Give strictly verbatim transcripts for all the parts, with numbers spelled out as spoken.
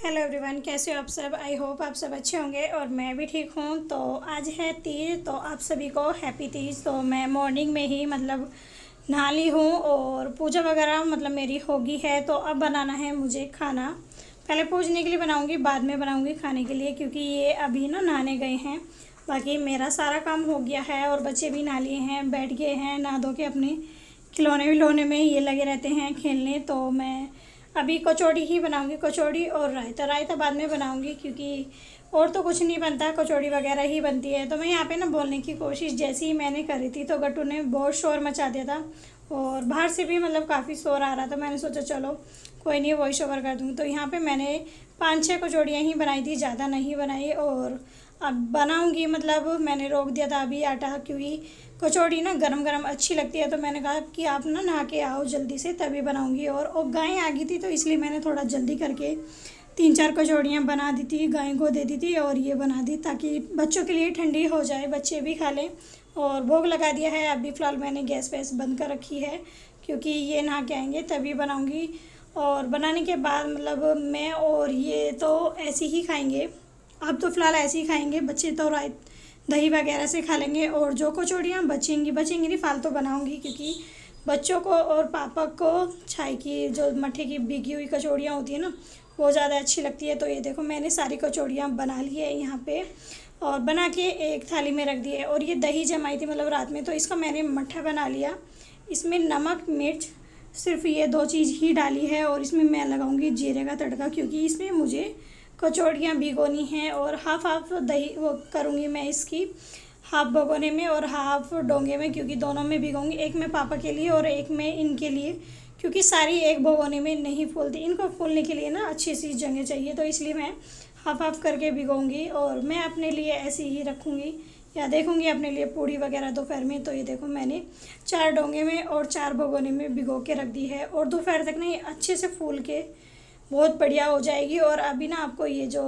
Hello everyone, कैसे हो आप सब। आई होप आप सब अच्छे होंगे और मैं भी ठीक हूँ। तो आज है तीज, तो आप सभी को हैप्पी तीज। तो मैं मॉर्निंग में ही मतलब नहा ली हूँ और पूजा वगैरह मतलब मेरी होगी है। तो अब बनाना है मुझे खाना। पहले पूजने के लिए बनाऊँगी, बाद में बनाऊँगी खाने के लिए, क्योंकि ये अभी ना नहाने गए हैं। बाकी मेरा सारा काम हो गया है और बच्चे भी नहा लिए हैं, बैठ गए हैं नहा धो के अपने खिलौने विलौने में ये लगे रहते हैं खेलने। तो मैं अभी कचौड़ी ही बनाऊंगी, कचौड़ी और रायता। रायता बाद में बनाऊंगी क्योंकि और तो कुछ नहीं बनता, कचौड़ी वगैरह ही बनती है। तो मैं यहाँ पे ना बोलने की कोशिश जैसे ही मैंने करी थी तो गट्टू ने बहुत शोर मचा दिया था और बाहर से भी मतलब काफ़ी शोर आ रहा था। मैंने सोचा चलो कोई नहीं, वॉइस ओवर कर दूँगी। तो यहाँ पे मैंने पाँच छः कचौड़ियाँ ही बनाई थी, ज़्यादा नहीं बनाई। और अब बनाऊंगी मतलब मैंने रोक दिया था अभी आटा, क्योंकि कचौड़ी ना गरम गरम अच्छी लगती है। तो मैंने कहा कि आप ना नहा के आओ जल्दी से, तभी बनाऊंगी। और, और गाय आ गई थी तो इसलिए मैंने थोड़ा जल्दी करके तीन चार कचौड़ियाँ बना दी थी, गाय को दे दी थी और ये बना दी ताकि बच्चों के लिए ठंडी हो जाए, बच्चे भी खा लें। और भोग लगा दिया है। अभी फ़िलहाल मैंने गैस वैस बंद कर रखी है क्योंकि ये नहा के आएंगे तभी बनाऊँगी। और बनाने के बाद मतलब मैं और ये तो ऐसे ही खाएँगे। अब तो फ़िलहाल ऐसे ही खाएंगे, बच्चे तो राय दही वगैरह से खा लेंगे। और जो कचौड़ियाँ बचेंगी बचेंगी नहीं फालतू बनाऊंगी, क्योंकि बच्चों को और पापा को छाई की जो मट्ठे की भीगी हुई कचौड़ियाँ होती है ना, वो ज़्यादा अच्छी लगती है। तो ये देखो मैंने सारी कचौड़ियाँ बना ली है यहाँ पे और बना के एक थाली में रख दी है। और ये दही जमाई थी मतलब रात में, तो इसका मैंने मट्ठा बना लिया। इसमें नमक मिर्च सिर्फ ये दो चीज़ ही डाली है और इसमें मैं लगाऊंगी जीरे का तड़का, क्योंकि इसमें मुझे कचौड़ियाँ भिगोनी हैं। और हाफ़ हाफ़ दही वो करूँगी मैं इसकी, हाफ़ भगोने में और हाफ़ डोंगे में, क्योंकि दोनों में भिगोऊँगी। एक में पापा के लिए और एक में इनके लिए, क्योंकि सारी एक भगोने में नहीं फूलती, इनको फूलने के लिए ना अच्छी सी जगह चाहिए। तो इसलिए मैं हाफ़ हाफ़ करके भिगोऊँगी और मैं अपने लिए ऐसे ही रखूँगी या देखूँगी अपने लिए पूड़ी वगैरह दोपहर में। तो ये देखो मैंने चार डोंगे में और चार भगोने में भिगो के रख दी है और दोपहर तक ना ये अच्छे से फूल के बहुत बढ़िया हो जाएगी। और अभी ना आपको ये जो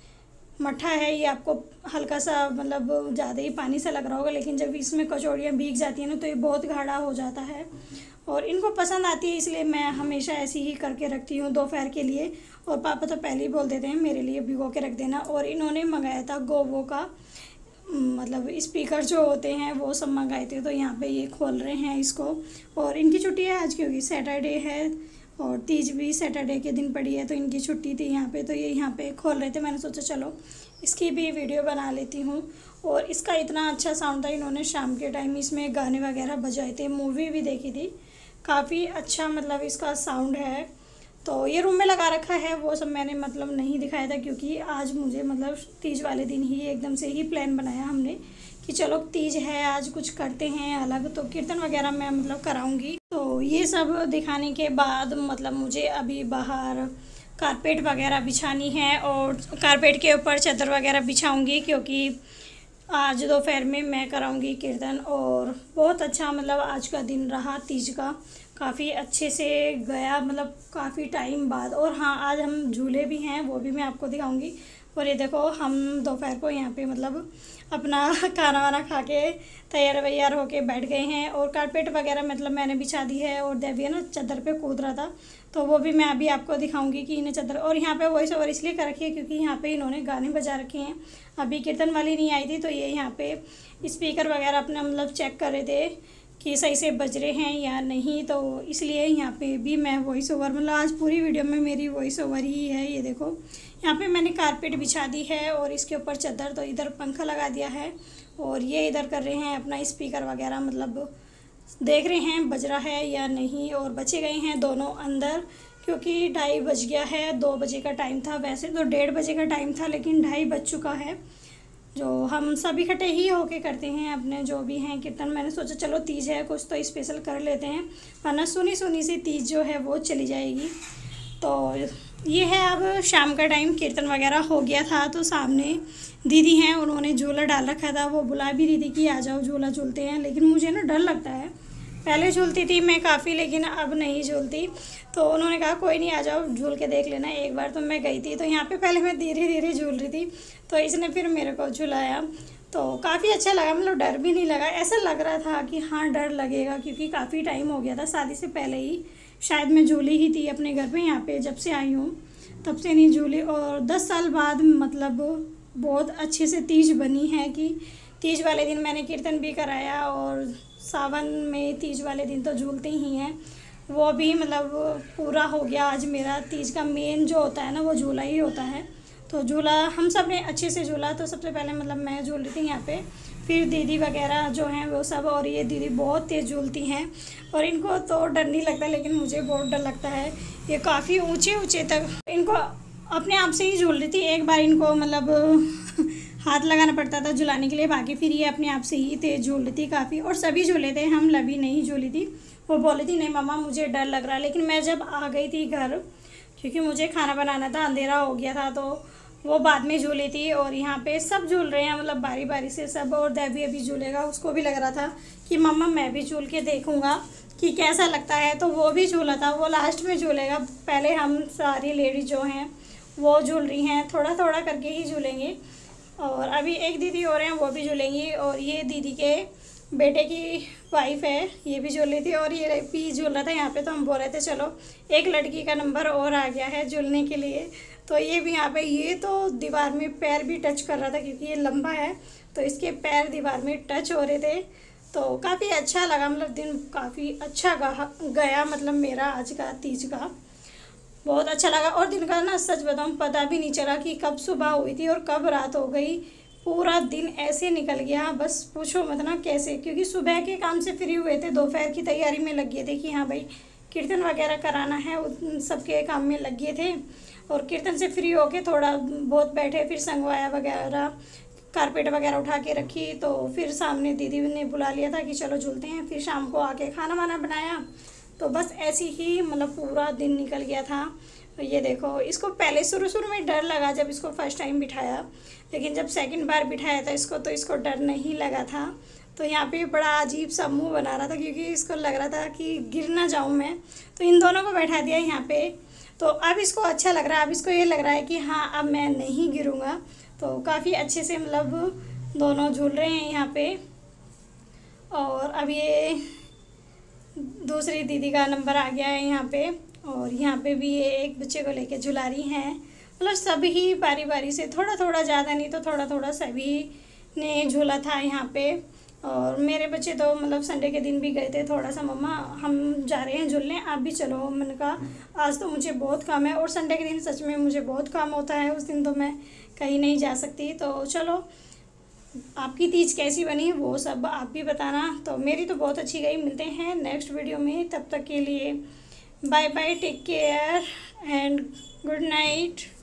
मट्ठा है ये आपको हल्का सा मतलब ज़्यादा ही पानी सा लग रहा होगा, लेकिन जब इसमें कचौड़ियाँ भीग जाती हैं ना तो ये बहुत गाढ़ा हो जाता है और इनको पसंद आती है। इसलिए मैं हमेशा ऐसी ही करके रखती हूँ दोपहर के लिए। और पापा तो पहले ही बोल देते हैं मेरे लिए भिगो के रख देना। और इन्होंने मंगाया था गोवो का मतलब स्पीकर जो होते हैं वो सब मंगाए थे। तो यहाँ पे ये खोल रहे हैं इसको। और इनकी छुट्टी है आज क्योंकि सैटरडे है और तीज भी सैटरडे के दिन पड़ी है, तो इनकी छुट्टी थी यहाँ पे। तो ये यहाँ पे खोल रहे थे, मैंने सोचा चलो इसकी भी वीडियो बना लेती हूँ। और इसका इतना अच्छा साउंड था, इन्होंने शाम के टाइम इसमें गाने वगैरह बजाए थे, मूवी भी देखी थी, काफ़ी अच्छा मतलब इसका साउंड है। तो ये रूम में लगा रखा है, वो सब मैंने मतलब नहीं दिखाया था क्योंकि आज मुझे मतलब तीज वाले दिन ही एकदम से ही प्लान बनाया हमने कि चलो तीज है आज कुछ करते हैं अलग। तो कीर्तन वगैरह मैं मतलब कराऊंगी। तो ये सब दिखाने के बाद मतलब मुझे अभी बाहर कारपेट वगैरह बिछानी है और कारपेट के ऊपर चादर वगैरह बिछाऊंगी, क्योंकि आज दोपहर में मैं कराऊंगी कीर्तन। और बहुत अच्छा मतलब आज का दिन रहा तीज का, काफ़ी अच्छे से गया मतलब काफ़ी टाइम बाद। और हाँ, आज हम झूले भी हैं, वो भी मैं आपको दिखाऊंगी। और ये देखो हम दोपहर को यहाँ पे मतलब अपना खाना वाना खा के तैयार वैयार होके बैठ गए हैं। और कारपेट वगैरह मतलब मैंने बिछा दी है और देवी ना चादर पे कूद रहा था, तो वो भी मैं अभी आपको दिखाऊंगी कि इन्हें चादर। और यहाँ पे वॉइस ओवर इसलिए कर रखी है क्योंकि यहाँ पे इन्होंने गाने बजा रखे हैं। अभी कीर्तन वाली नहीं आई थी तो ये यहाँ पे स्पीकर वगैरह अपना मतलब चेक कर रहे थे कि सही से बज रहे हैं या नहीं, तो इसलिए यहाँ पे भी मैं वॉइस ओवर मतलब आज पूरी वीडियो में मेरी वॉइस ओवर ही है। ये देखो यहाँ पे मैंने कारपेट बिछा दी है और इसके ऊपर चादर, तो इधर पंखा लगा दिया है और ये इधर कर रहे हैं अपना स्पीकर वगैरह मतलब देख रहे हैं बज रहा है या नहीं। और बचे गए हैं दोनों अंदर क्योंकि ढाई बज गया है, दो बजे का टाइम था, वैसे तो डेढ़ बजे का टाइम था लेकिन ढाई बज चुका है। जो हम सब इकट्ठे ही होके करते हैं अपने जो भी हैं कीर्तन। मैंने सोचा चलो तीज है कुछ तो स्पेशल कर लेते हैं, वरना सुनी सुनी सी तीज जो है वो चली जाएगी। तो ये है अब शाम का टाइम, कीर्तन वगैरह हो गया था तो सामने दीदी हैं उन्होंने झूला डाल रखा था, वो बुला भी रही थी कि आ जाओ झूला झूलते हैं। लेकिन मुझे ना डर लगता है, पहले झूलती थी मैं काफ़ी लेकिन अब नहीं झूलती। तो उन्होंने कहा कोई नहीं आ जाओ झूल के देख लेना। एक बार तो मैं गई थी तो यहाँ पे पहले मैं धीरे धीरे झूल रही थी तो इसने फिर मेरे को झुलाया, तो काफ़ी अच्छा लगा, मतलब डर भी नहीं लगा। ऐसा लग रहा था कि हाँ डर लगेगा क्योंकि काफ़ी टाइम हो गया था, शादी से पहले ही शायद मैं झूली ही थी अपने घर पे यहाँ पे जब से आई हूँ तब से नहीं झूली। और दस साल बाद मतलब बहुत अच्छे से तीज बनी है कि तीज वाले दिन मैंने कीर्तन भी कराया, और सावन में तीज वाले दिन तो झूलते ही हैं, वो भी मतलब पूरा हो गया। आज मेरा तीज का मेन जो होता है ना वो झूला ही होता है। तो झूला हम सब ने अच्छे से झूला। तो सबसे पहले मतलब मैं झूल रही थी यहाँ पे, फिर दीदी वगैरह जो हैं वो सब, और ये दीदी बहुत तेज़ झूलती हैं और इनको तो डर नहीं लगता, लेकिन मुझे बहुत डर लगता है। ये काफ़ी ऊंचे ऊंचे तक इनको अपने आप से ही झूल रही थी। एक बार इनको मतलब हाथ लगाना पड़ता था झुलाने के लिए, बाकी फिर ये अपने आप से ही तेज़ झूल रही थी काफ़ी। और सभी झूले थे, हम लभी नहीं झूली थी। वो बोली थी नहीं मम्मा मुझे डर लग रहा है, लेकिन मैं जब आ गई थी घर, क्योंकि मुझे खाना बनाना था, अंधेरा हो गया था, तो वो बाद में झूली थी। और यहाँ पे सब झूल रहे हैं मतलब बारी बारी से सब, और देवी अभी झूलेगा। उसको भी लग रहा था कि मम्मा मैं भी झूल के देखूँगा कि कैसा लगता है, तो वो भी झूला था। वो लास्ट में झूलेगा, पहले हम सारी लेडीज जो हैं वो झूल रही हैं, थोड़ा थोड़ा करके ही झूलेंगे। और अभी एक दीदी और हैं वो भी झूलेंगी, और ये दीदी के बेटे की वाइफ है, ये भी झूल रही थी और ये भी झूल रहा था यहाँ पे। तो हम बोल रहे थे चलो एक लड़की का नंबर और आ गया है झूलने के लिए। तो ये भी यहाँ पे, ये तो दीवार में पैर भी टच कर रहा था क्योंकि ये लंबा है, तो इसके पैर दीवार में टच हो रहे थे। तो काफ़ी अच्छा लगा, मतलब दिन काफ़ी अच्छा गया, मतलब मेरा आज का तीज का बहुत अच्छा लगा। और दिन का ना सच बताऊँ पता भी नहीं चला कि कब सुबह हुई थी और कब रात हो गई। पूरा दिन ऐसे निकल गया, बस पूछो मत ना कैसे, क्योंकि सुबह के काम से फ्री हुए थे, दोपहर की तैयारी में लग गए थे कि हाँ भाई कीर्तन वगैरह कराना है, उन सबके काम में लग गए थे। और कीर्तन से फ्री होके थोड़ा बहुत बैठे, फिर संगवाया वगैरह, कारपेट वगैरह उठा के रखी। तो फिर सामने दीदी ने बुला लिया था कि चलो झूलते हैं। फिर शाम को आके खाना वाना बनाया। तो बस ऐसे ही मतलब पूरा दिन निकल गया था। तो ये देखो, इसको पहले शुरू शुरू में डर लगा जब इसको फर्स्ट टाइम बिठाया, लेकिन जब सेकंड बार बिठाया था इसको तो इसको डर नहीं लगा था। तो यहाँ पे बड़ा अजीब सा मुंह बना रहा था क्योंकि इसको लग रहा था कि गिर ना जाऊँ मैं। तो इन दोनों को बैठा दिया यहाँ पे। तो अब इसको अच्छा लग रहा है, अब इसको ये लग रहा है कि हाँ अब मैं नहीं गिरूँगा। तो काफ़ी अच्छे से मतलब दोनों झूल रहे हैं यहाँ पे। और अब ये दूसरी दीदी का नंबर आ गया है यहाँ पे, और यहाँ पे भी ये एक बच्चे को लेके झुला रही हैं। मतलब सभी बारी बारी से, थोड़ा थोड़ा, ज़्यादा नहीं तो थोड़ा थोड़ा सभी ने झूला था यहाँ पे। और मेरे बच्चे तो मतलब संडे के दिन भी गए थे थोड़ा सा, मम्मा हम जा रहे हैं झूलने, आप भी चलो। मैंने कहा आज तो मुझे बहुत काम है, और संडे के दिन सच में मुझे बहुत काम होता है, उस दिन तो मैं कहीं नहीं जा सकती। तो चलो, आपकी तीज कैसी बनी वो सब आप भी बताना। तो मेरी तो बहुत अच्छी गई। मिलते हैं नेक्स्ट वीडियो में, तब तक के लिए bye bye, take care and good night.